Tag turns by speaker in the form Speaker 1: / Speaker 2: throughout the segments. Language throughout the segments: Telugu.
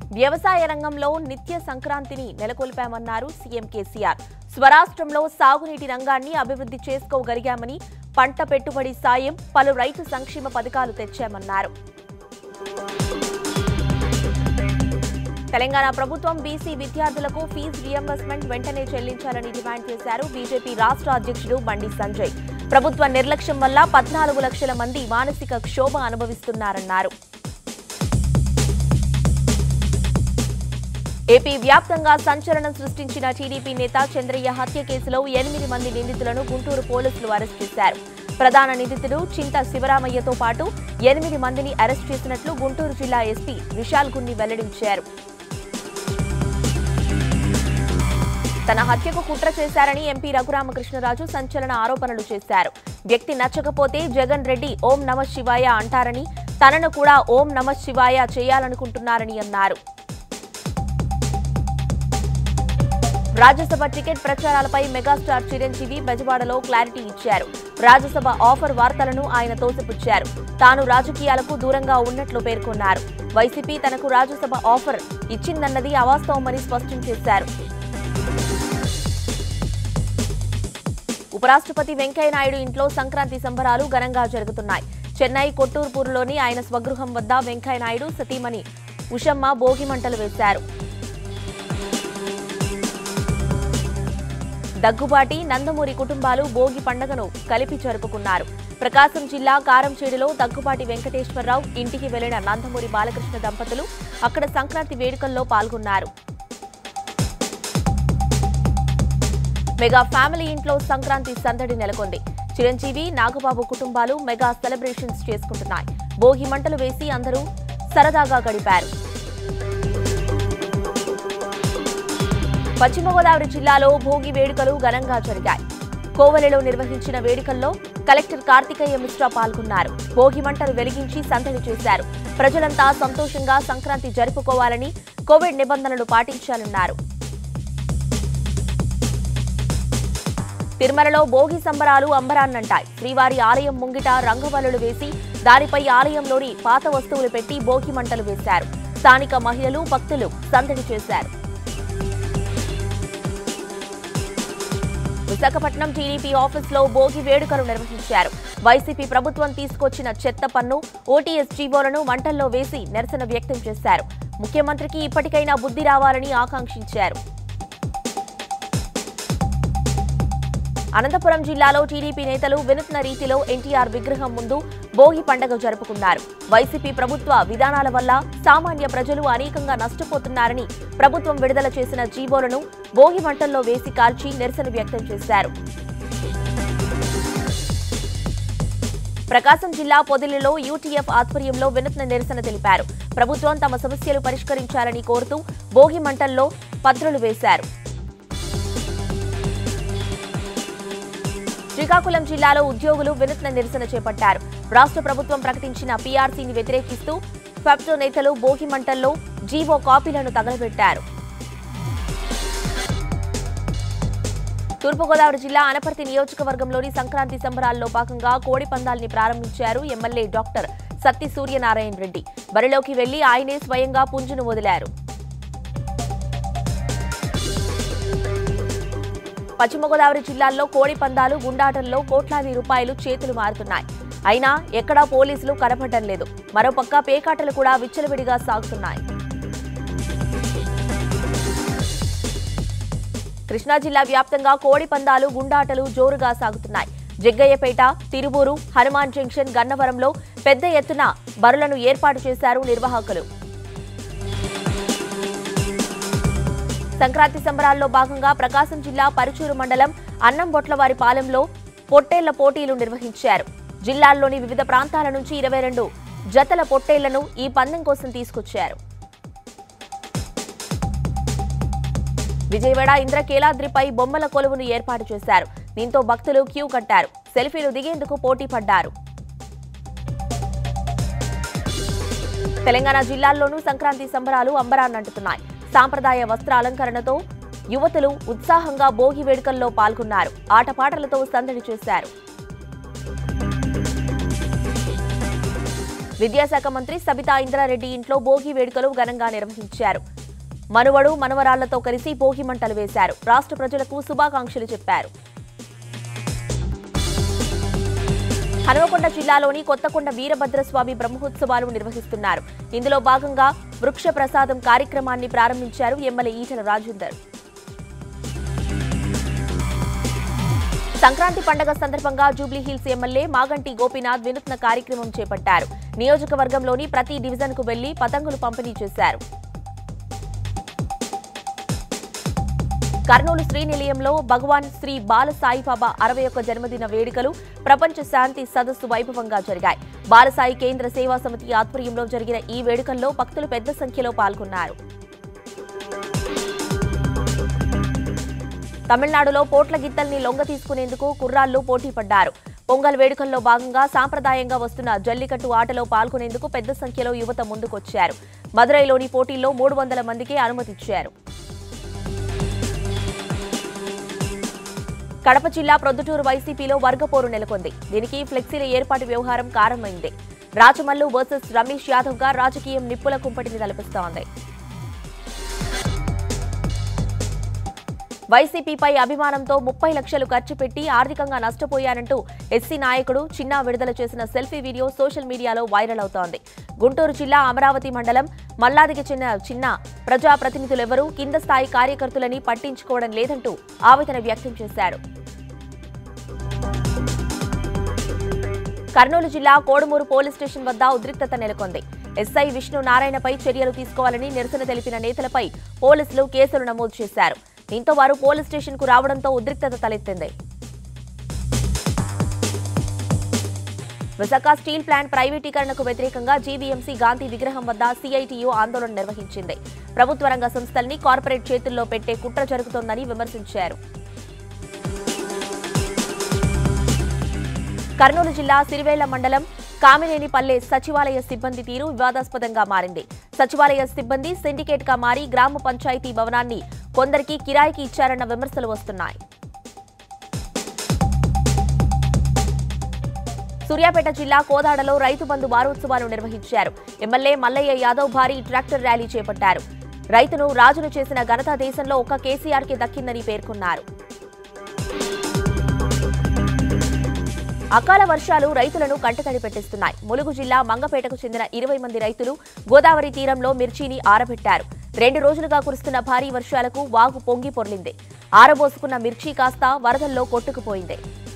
Speaker 1: వ్యవసాయ రంగంలో నిత్య సంక్రాంతిని నెలకొల్పామన్నారు సీఎం కేసీఆర్. స్వరాష్ట్రంలో సాగునీటి రంగాన్ని అభివృద్ధి చేసుకోగలిగామని, పంట పెట్టుబడి సాయం, పలు రైతు సంక్షేమ పథకాలు తెచ్చామన్నారు. తెలంగాణ ప్రభుత్వం బీసీ విద్యార్థులకు ఫీజు రియంబర్స్మెంట్ వెంటనే చెల్లించాలని డిమాండ్ చేశారు బీజేపీ రాష్ట్ర అధ్యక్షుడు బండి సంజయ్. ప్రభుత్వ నిర్లక్ష్యం వల్ల 14 లక్షల మంది మానసిక క్షోభ అనుభవిస్తున్నారన్నారు. ఏపీ వ్యాప్తంగా సంచలనం సృష్టించిన టీడీపీ నేత చంద్రయ్య హత్య కేసులో 8 మంది నిందితులను గుంటూరు పోలీసులు అరెస్ట్ చేశారు. ప్రధాన నిందితుడు చింత శివరామయ్యతో పాటు 8 మందిని అరెస్ట్ చేసినట్లు గుంటూరు జిల్లా ఎస్పీ విశాల్ గున్ని వెల్లడించారు. తన హత్యకు కుట్ర చేశారని ఎంపీ రఘురామకృష్ణరాజు సంచలన ఆరోపణలు చేశారు. వ్యక్తి నచ్చకపోతే జగన్ రెడ్డి ఓం నమ శివాయ అంటారని, తనను కూడా ఓం నమ శివాయ చేయాలనుకుంటున్నారని అన్నారు. రాజ్యసభ టికెట్ ప్రచారాలపై మెగాస్టార్ చిరంజీవి బెజవాడలో క్లారిటీ ఇచ్చారు. రాజ్యసభ ఆఫర్ వార్తలను ఆయన తోసిపుచ్చారు. తాను రాజకీయాలకు దూరంగా ఉన్నట్లు పేర్కొన్నారు. వైసీపీ తనకు రాజ్యసభ ఆఫర్ ఇచ్చిందన్నది అవాస్తవమని స్పష్టం చేశారు. ఉపరాష్ట్రపతి వెంకయ్య నాయుడు ఇంట్లో సంక్రాంతి సంబరాలు ఘనంగా జరుగుతున్నాయి. చెన్నై కొట్టూర్పూర్లోని ఆయన స్వగృహం వద్ద వెంకయ్య నాయుడు సతీమణి ఉషమ్మ భోగి మంటలు వేశారు. దగ్గుబాటి, నందమూరి కుటుంబాలు భోగి పండుగను కలిపి జరుపుకున్నారు. ప్రకాశం జిల్లా కారంచేడులో దగ్గుబాటి వెంకటేశ్వరరావు ఇంటికి వెళ్లిన నందమూరి బాలకృష్ణ దంపతులు అక్కడ సంక్రాంతి వేడుకల్లో పాల్గొన్నారు. మెగా ఫ్యామిలీ ఇంట్లో సంక్రాంతి సందడి నెలకొంది. చిరంజీవి, నాగబాబు కుటుంబాలు మెగా సెలబ్రేషన్స్ చేసుకుంటున్నాయి. భోగి మంటలు వేసి అందరూ సరదాగా గడిపారు. పశ్చిమ గోదావరి జిల్లాలో భోగి వేడుకలు ఘనంగా జరిగాయి. కోవెలలో నిర్వహించిన వేడుకల్లో కలెక్టర్ కార్తికేయ మిశ్రా పాల్గొన్నారు. భోగి మంటలు వెలిగించి సందడి చేశారు. ప్రజలంతా సంతోషంగా సంక్రాంతి జరుపుకోవాలని, కోవిడ్ నిబంధనలు పాటించాలన్నారు. తిరుమలలో భోగి సంబరాలు అంబరాన్నంటాయి. శ్రీవారి ఆలయం ముంగిట రంగవల్లులు వేసి దానిపై ఆలయంలోని పాత వస్తువులు పెట్టి భోగి మంటలు వేశారు. స్థానిక మహిళలు, భక్తులు సందడి చేశారు. విశాఖపట్నం టీడీపీ ఆఫీసులో భోగి వేడుకలు నిర్వహించారు. వైసీపీ ప్రభుత్వం తీసుకొచ్చిన చెత్త పన్ను, ఓటీఎస్ జీవోలను మంటల్లో వేసి నిరసన వ్యక్తం చేశారు. ముఖ్యమంత్రికి ఇప్పటికైనా బుద్ధి రావాలని ఆకాంక్షించారు. అనంతపురం జిల్లాలో టీడీపీ నేతలు వినూత్న రీతిలో ఎన్టీఆర్ విగ్రహం ముందు భోగి పండుగ జరుపుకున్నారు. వైసీపీ ప్రభుత్వ విధానాల వల్ల సామాన్య ప్రజలు అనేకంగా నష్టపోతున్నారని ప్రభుత్వం విడుదల చేసిన జీవోలను భోగి మంటల్లో వేసి కాల్చి నిరసన వ్యక్తం చేశారు. ప్రకాశం జిల్లా పొదిలిలో యూటీఎఫ్ ఆధ్వర్యంలో వినూత్న నిరసన తెలిపారు. ప్రభుత్వం తమ సమస్యలు పరిష్కరించాలని కోరుతూ భోగి మంటల్లో పత్రులు వేశారు. శ్రీకాకుళం జిల్లాలో ఉద్యోగులు వినూత్న నిరసన చేపట్టారు. రాష్ట్ర ప్రభుత్వం ప్రకటించిన పీఆర్సీని వ్యతిరేకిస్తూ ఫెబ్టో నేతలు భోగి మంటల్లో జీవో కాపీలను తగలబెట్టారు. తూర్పుగోదావరి జిల్లా అనపర్తి నియోజకవర్గంలోని సంక్రాంతి సంబరాల్లో భాగంగా కోడి పందాల్ని ప్రారంభించారు ఎమ్మెల్యే డాక్టర్ సత్తి సూర్యనారాయణ రెడ్డి. బరిలోకి వెళ్లి ఆయనే స్వయంగా పుంజును వదిలారు. పశ్చిమ గోదావరి జిల్లాల్లో కోడి పందాలు, గుండాటంలో కోట్లాది రూపాయలు చేతులు మారుతున్నాయి. అయినా ఎక్కడా పోలీసులు కనపడటం లేదు. మరోపక్క పేకాటలు కూడా విచ్చలవిడిగా సాగుతున్నాయి. కృష్ణా జిల్లా వ్యాప్తంగా కోడి పందాలు, గుండాటలు జోరుగా సాగుతున్నాయి. జగ్గయ్యపేట, తిరువూరు, హనుమాన్ జంక్షన్, గన్నవరంలో పెద్ద ఎత్తున బరులను ఏర్పాటు చేశారు నిర్వాహకులు. సంక్రాంతి సంబరాల్లో భాగంగా ప్రకాశం జిల్లా పరుచూరు మండలం అన్నంబొట్లవారిపాలెంలో పొట్టేళ్ల పోటీలు నిర్వహించారు. జిల్లాల్లోని వివిధ ప్రాంతాల నుంచి 22 జతల పొట్టేళ్లను ఈ పందెం కోసం తీసుకొచ్చారు. విజయవాడ ఇంద్రకీలాద్రిపై బొమ్మల కొలువును ఏర్పాటు చేశారు. దీంతో భక్తులు క్యూ కట్టారు. సెల్ఫీలు దిగేందుకు పోటీ పడ్డారు. తెలంగాణ జిల్లాల్లోనూ సంక్రాంతి సంబరాలు అంబరాన్నంటున్నాయి. సాంప్రదాయ వస్త్ర అలంకరణతో యువతులు ఉత్సాహంగా భోగి వేడుకల్లో పాల్గొన్నారు. ఆటపాటలతో సందడి చేశారు. విద్యాశాఖ మంత్రి సబితా ఇంద్రారెడ్డి ఇంట్లో భోగి వేడుకలు ఘనంగా నిర్వహించారు. మనువడు మనవరాళ్లతో కలిసి భోగి మంటలు వేశారు. రాష్ట్ర ప్రజలకు శుభాకాంక్షలు చెప్పారు. హనుమకొండ జిల్లాలోని కొత్తకొండ వీరభద్రస్వామి బ్రహ్మోత్సవాలు నిర్వహిస్తున్నారు. ఇందులో భాగంగా వృక్ష ప్రసాదం కార్యక్రమాన్ని ప్రారంభించారు ఎమ్మెల్యే ఈటల రాజేందర్. సంక్రాంతి పండుగ సందర్భంగా జూబ్లీహిల్స్ ఎమ్మెల్యే మాగంటి గోపీనాథ్ వినూత్న కార్యక్రమం చేపట్టారు. నియోజకవర్గంలోని ప్రతి డివిజన్కు వెళ్లి పతంగులు పంపిణీ చేశారు. కర్నూలు శ్రీనిలయంలో భగవాన్ శ్రీ బాలసాయిబాబా 61 జన్మదిన వేడుకలు, ప్రపంచ శాంతి సదస్సు వైభవంగా జరిగాయి. బాలసాయి కేంద్ర సేవా సమితి ఆధ్వర్యంలో జరిగిన ఈ వేడుకల్లో భక్తులు పెద్ద సంఖ్యలో పాల్గొన్నారు. తమిళనాడులో పోట్ల గిత్తల్ని లొంగ తీసుకునేందుకు కుర్రాళ్లు పోటీ పడ్డారు. పొంగల్ వేడుకల్లో భాగంగా సాంప్రదాయంగా వస్తున్న జల్లికట్టు ఆటలో పాల్గొనేందుకు పెద్ద సంఖ్యలో యువత ముందుకొచ్చారు. మదురైలోని పోటీల్లో 300 మందికి అనుమతిచ్చారు. కడప జిల్లా ప్రొద్దుటూరు వైసీపీలో వర్గపోరు నెలకొంది. దీనికి ఫ్లెక్సీల ఏర్పాటు వ్యవహారం కారణమైంది. రాజమల్లు వర్సెస్ రమేష్ యాదవ్ గా రాజకీయం నిప్పుల కుంపటిని తలపిస్తోంది. వైసీపీపై అభిమానంతో 30 లక్షలు ఖర్చు పెట్టి ఆర్థికంగా నష్టపోయానంటూ ఎస్సీ నాయకుడు చిన్నా విడుదల చేసిన సెల్ఫీ వీడియో సోషల్ మీడియాలో వైరల్ అవుతోంది. గుంటూరు జిల్లా అమరావతి మండలం మల్లాదికి చెందిన చిన్న ప్రజాప్రతినిధులెవరూ కింద స్థాయి కార్యకర్తలని పట్టించుకోవడం లేదంటూ ఆవేదన వ్యక్తం చేశారు. కర్నూలు జిల్లా కోడుమూరు పోలీస్ స్టేషన్ వద్ద ఉద్రిక్తత నెలకొంది. ఎస్ఐ విష్ణు నారాయణపై చర్యలు తీసుకోవాలని నిరసన తెలిపిన నేతలపై పోలీసులు కేసులు నమోదు చేశారు. దీంతో వారు పోలీస్ స్టేషన్ కు రావడంతో ఉద్రిక్తత తలెత్తింది. విశాఖ స్టీల్ ప్లాంట్ ప్రైవేటీకరణకు వ్యతిరేకంగా జీవీఎంసీ గాంధీ విగ్రహం వద్ద సిఐటియు ఆందోళన నిర్వహించింది. ప్రభుత్వ రంగ సంస్థల్ని కార్పొరేట్ చేతుల్లో పెట్టే కుట్ర జరుగుతోందని విమర్శించారు. కర్నూలు జిల్లా సిరివేళ్ల మండలం కామినేనిపల్లె సచివాలయ సిబ్బంది తీరు వివాదాస్పదంగా మారింది. సచివాలయ సిబ్బంది సిండికేట్ గా మారి గ్రామ పంచాయతీ భవనాన్ని కొందరికి కిరాయికి ఇచ్చారన్న విమర్శలు వస్తున్నాయి. సూర్యాపేట జిల్లా కోదాడలో రైతు బంధు వారోత్సవాలు నిర్వహించారు. ఎమ్మెల్యే మల్లయ్య యాదవ్ భారీ ట్రాక్టర్ ర్యాలీ చేపట్టారు. రైతును రాజును చేసిన ఘనత దేశంలో ఒక్క కేసీఆర్కి దక్కిందని పేర్కొన్నారు. అకాల వర్షాలు రైతులను కంటతడి పెట్టిస్తున్నాయి. ములుగు జిల్లా మంగపేటకు చెందిన 20 మంది రైతులు గోదావరి తీరంలో మిర్చిని ఆరబెట్టారు. 2 రోజులుగా కురుస్తున్న భారీ వర్షాలకు వాగు పొంగి పొర్లింది. ఆరబోసుకున్న మిర్చి కాస్త వరదల్లో కొట్టుకుపోయింది.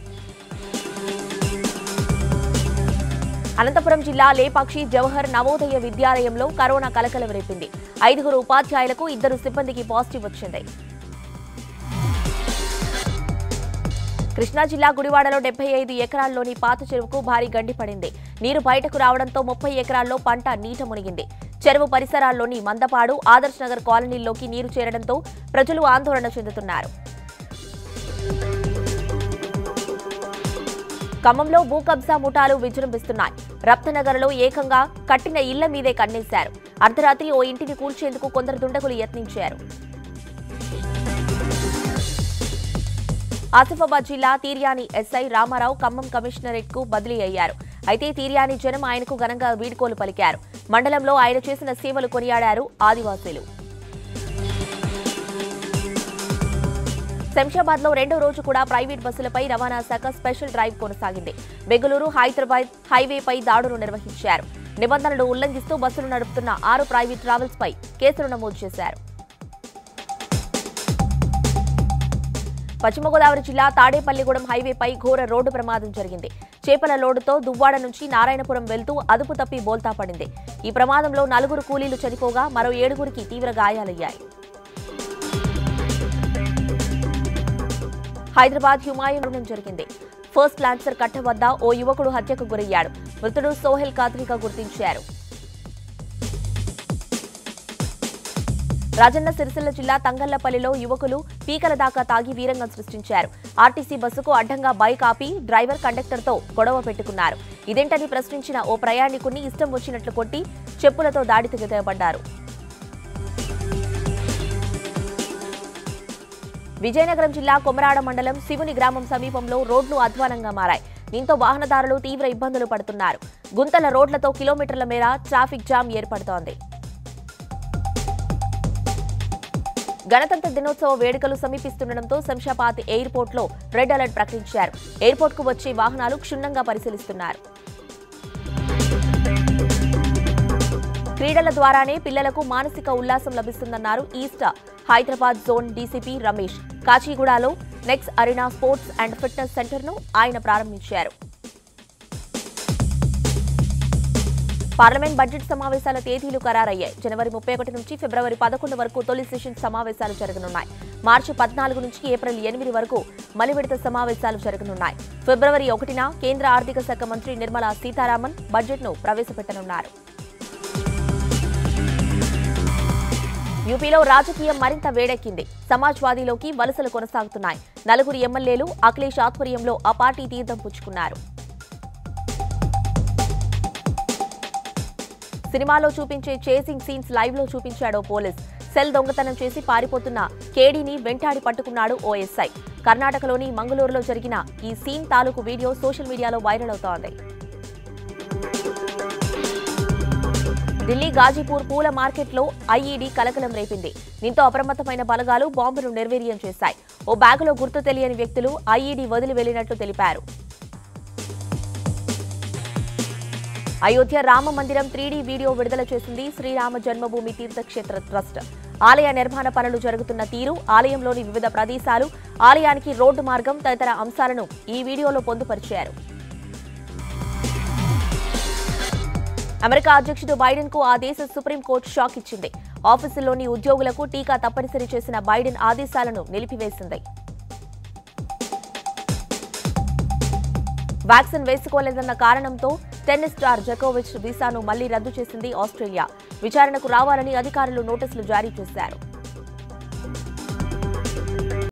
Speaker 1: అనంతపురం జిల్లా లేపాక్షి జవహర్ నవోదయ విద్యాలయంలో కరోనా కలకలం రేపింది. 5 ఉపాధ్యాయులకు 2 సిబ్బందికి పాజిటివ్ వచ్చింది. కృష్ణా జిల్లా గుడివాడలో 75 ఎకరాల్లోని పాత చెరువుకు భారీ గండి పడింది. నీరు బయటకు రావడంతో 30 ఎకరాల్లో పంట నీట మునిగింది. చెరువు పరిసరాల్లోని మందపాడు, ఆదర్శ్ నగర్ కాలనీల్లోకి నీరు చేరడంతో ప్రజలు ఆందోళన చెందుతున్నారు. ఖమ్మంలో భూ కబ్జా ముఠాలు విజృంభిస్తున్నాయి. రప్తనగర్లో ఏకంగా కట్టిన ఇళ్ల మీదే కన్నేశారు. అర్ధరాత్రి ఓ ఇంటిని కూల్చేందుకు కొందరు దుండగులు యత్నించారు. ఆసిఫాబాద్ జిల్లా తీర్యాని ఎస్ఐ రామారావు ఖమ్మం కమిషనరేట్ కు బదిలీ అయ్యారు. అయితే తీర్యాని జనం ఆయనకు ఘనంగా వీడ్కోలు పలికారు. మండలంలో ఆయన చేసిన సేవలు కొనియాడారు ఆదివాసీలు. శంషాబాద్ లో 2వ రోజు కూడా ప్రైవేట్ బస్సులపై రవాణా శాఖ స్పెషల్ డ్రైవ్ కొనసాగింది. బెంగళూరు హైదరాబాద్ హైవేపై దాడులు నిర్వహించారు. నిబంధనలు ఉల్లంఘిస్తూ బస్సులు నడుపుతున్న 6 ప్రైవేట్ ట్రావెల్స్ పై కేసులు నమోదు చేశారు. పశ్చిమ గోదావరి జిల్లా తాడేపల్లిగూడెం హైవేపై ఘోర రోడ్డు ప్రమాదం జరిగింది. చేపల లోడుతో దువ్వాడ నుంచి నారాయణపురం వెళ్తూ అదుపు తప్పి బోల్తా పడింది. ఈ ప్రమాదంలో 4 కూలీలు చనిపోగా మరో 7గురికి తీవ్ర గాయాలయ్యాయి. హైదరాబాద్ హ్యుమాయూన్ జరిగింది. ఫస్ట్ లాన్సర్ కట్ట వద్ద ఓ యువకుడు హత్యకు గురయ్యాడు. మృతుడు సోహెల్ ఖాద్రీగా గుర్తించారు. రాజన్న సిరిసిల్ల జిల్లా తంగళ్లపల్లిలో యువకులు పీకల దాకా తాగి వీరంగం సృష్టించారు. ఆర్టీసీ బస్సుకు అడ్డంగా బైక్ ఆపి డ్రైవర్ కండక్టర్తో గొడవ పెట్టుకున్నారు. ఇదేంటని ప్రశ్నించిన ఓ ప్రయాణికుడిని ఇష్టం వచ్చినట్లు కొట్టి చెప్పులతో దాడికి తెగబడ్డారు. విజయనగరం జిల్లా కొమరాడ మండలం శివుని గ్రామం సమీపంలో రోడ్లు అధ్వానంగా మారాయి. దీంతో వాహనదారులు తీవ్ర ఇబ్బందులు పడుతున్నారు. గుంతల రోడ్లతో కిలోమీటర్ల మేర ట్రాఫిక్ జామ్ ఏర్పడుతోంది. గణతంత్ర దినోత్సవ వేడుకలు సమీపిస్తుండటంతో శంషాబాద్ ఎయిర్పోర్ట్లో రెడ్ అలర్ట్ ప్రకటించారు. ఎయిర్పోర్ట్కు వచ్చే వాహనాలు క్షుణ్ణంగా పరిశీలిస్తున్నారు. క్రీడల ద్వారానే పిల్లలకు మానసిక ఉల్లాసం లభిస్తుందన్నారు east Hyderabad zone DCP Ramesh. కాచిగూడలో Nex Arena sports and fitness సెంటర్ను ఆయన ప్రారంభించారు. పార్లమెంట్ బడ్జెట్ సమావేశాల తేదీలు ఖరారయ్యాయి. జనవరి 31 నుంచి ఫిబ్రవరి 11 వరకు తొలి సెషన్ సమావేశాలు జరగనున్నాయి. మార్చి 14 నుంచి ఏప్రిల్ 8 వరకు మలి విడత సమావేశాలు జరగనున్నాయి. ఫిబ్రవరి 1న కేంద్ర ఆర్థిక శాఖ మంత్రి నిర్మలా సీతారామన్ బడ్జెట్ను ప్రవేశపెట్టనున్నారు. యూపీలో రాజకీయం మరింత వేడెక్కింది. సమాజ్వాదీలోకి వలసలు కొనసాగుతున్నాయి. 4 ఎమ్మెల్యేలు అఖిలేష్ ఆధ్వర్యంలో ఆ పార్టీ తీర్థం పుచ్చుకున్నారు. సినిమాలో చూపించే చేసింగ్ సీన్స్ లైవ్ లో చూపించాడో పోలీస్. సెల్ దొంగతనం చేసి పారిపోతున్న కేడీని వెంటాడి పట్టుకున్నాడు ఓఎస్ఐ. కర్ణాటకలోని మంగళూరులో జరిగిన ఈ సీన్ తాలూకు వీడియో సోషల్ మీడియాలో వైరల్ అవుతోంది. ఢిల్లీ గాజీపూర్ పూల మార్కెట్లో ఐఈడీ కలకలం రేపింది. దీంతో అప్రమత్తమైన బలగాలు బాంబును నిర్వీర్యం చేశాయి. ఓ బ్యాగులో గుర్తు తెలియని వ్యక్తులు ఐఈడీ వదిలి వెళ్లినట్లు తెలిపారు. అయోధ్య రామ మందిరం 3D వీడియో విడుదల చేసింది శ్రీరామ జన్మభూమి తీర్థక్షేత్ర ట్రస్ట్. ఆలయ నిర్మాణ పనులు జరుగుతున్న తీరు, ఆలయంలోని వివిధ ప్రదేశాలు, ఆలయానికి రోడ్డు మార్గం తదితర అంశాలను ఈ వీడియోలో పొందుపరిచారు. అమెరికా అధ్యక్షుడు బైడెన్ కు ఆ దేశ సుప్రీంకోర్టు షాక్ ఇచ్చింది. ఆఫీసుల్లోని ఉద్యోగులకు టీకా తప్పనిసరి చేసిన బైడెన్ ఆదేశాలను నిలిపివేసింది. వ్యాక్సిన్ వేసుకోలేదన్న కారణంతో టెన్నిస్ స్టార్ జకోవిచ్ వీసాను మళ్లీ రద్దు చేసింది ఆస్ట్రేలియా. విచారణకు రావాలని అధికారులు నోటీసులు జారీ చేశారు.